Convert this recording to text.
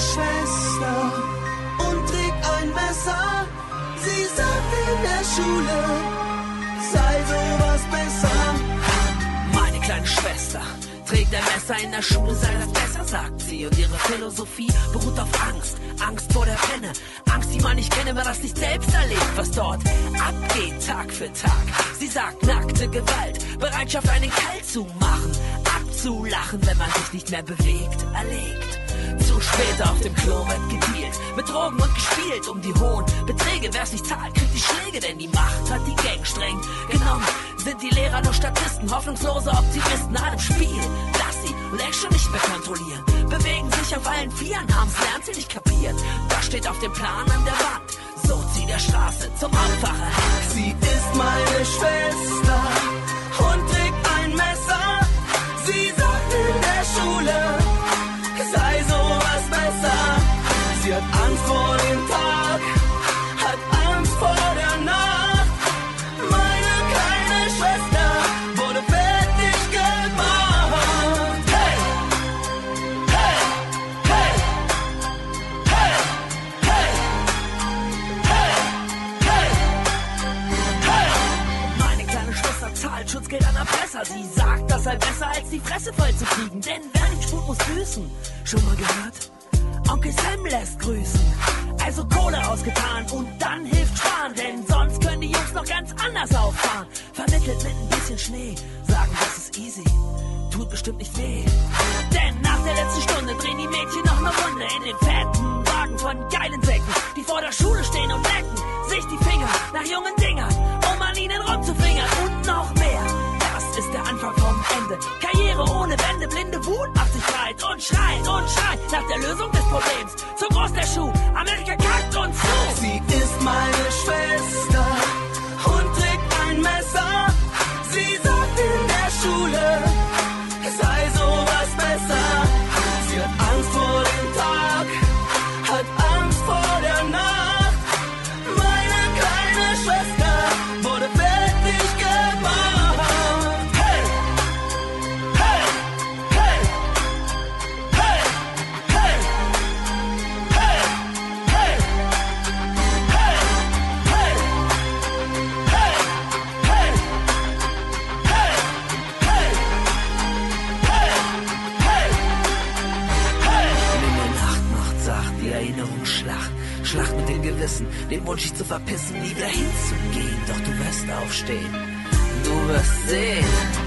Schwester und trägt ein Messer. Sie sagt in der Schule, sei sowas besser. Meine kleine Schwester trägt ein Messer in der Schule, sei das besser, sagt sie. Und ihre Philosophie beruht auf Angst. Angst vor der Penne. Angst, die man nicht kenne, wer das nicht selbst erlebt, was dort abgeht, Tag für Tag. Sie sagt nackte Gewalt, Bereitschaft, einen Kalt zu machen, abzulachen, wenn man sich nicht mehr bewegt, erlegt. Zu spät auf dem Klo wird gedealt, mit Drogen und gespielt um die hohen Beträge. Wer's nicht zahlt, kriegt die Schläge, denn die Macht hat die Gang streng genommen. Sind die Lehrer nur Statisten, hoffnungslose Optimisten an dem Spiel, dass sie längst schon nicht mehr kontrollieren. Bewegen sich auf allen Vieren, haben's lernt sie nicht kapiert. Das steht auf dem Plan an der Wand, so zieht der Straße zum Aufwachen. Sie ist meine Schwester und trägt ein Messer. Sie sagt in der Schule, sei sowas besser. Sie hat Angst vor dem Tag, hat Angst vor der Nacht. Meine kleine Schwester wurde fertig gemacht. Hey, hey, hey, hey, hey, hey, hey, hey. Meine kleine Schwester zahlt Schutzgeld an Erpresser. Sie sagt, das sei besser als die Fresse voll zu kriegen, denn wer nicht tut, muss büßen. Schon mal gehört? Onkel Sam lässt grüßen. Also Kohle ausgetan und dann hilft sparen, denn sonst können die Jungs noch ganz anders auffahren. Vermittelt mit ein bisschen Schnee, sagen, das ist easy, tut bestimmt nicht weh. Denn nach der letzten Stunde drehen die Mädchen noch eine Runde in den fetten Wagen von geilen Säcken, die vor der Schule stehen und lecken sich die Finger nach jungen Dingern, um an ihnen rumzufingern und noch mehr. Das ist der Anfang vom Ende. Karriere ohne Wände, blinde Wut macht sich breit und schreit nach der Lösung des Problems. Zu groß der Schuh, Amerika kackt uns zu. Sie ist meine Schwester und trägt ein Messer. Sie sagt in der Schule, sei sowas besser. Sie hat Angst vor dem Tag, hat Angst vor der Nacht. Meine kleine Schwester wurde fertig gemacht. Hey, hey, hey, hey, hey, hey, hey, hey, hey, hey, hey, hey, hey. Und in der Nacht macht sacht die Erinnerung Schlacht. Schlacht mit dem Gewissen, den Wunsch sich zu verpissen, nie wieder hinzugehen. Doch du wirst aufstehen, du wirst sehen.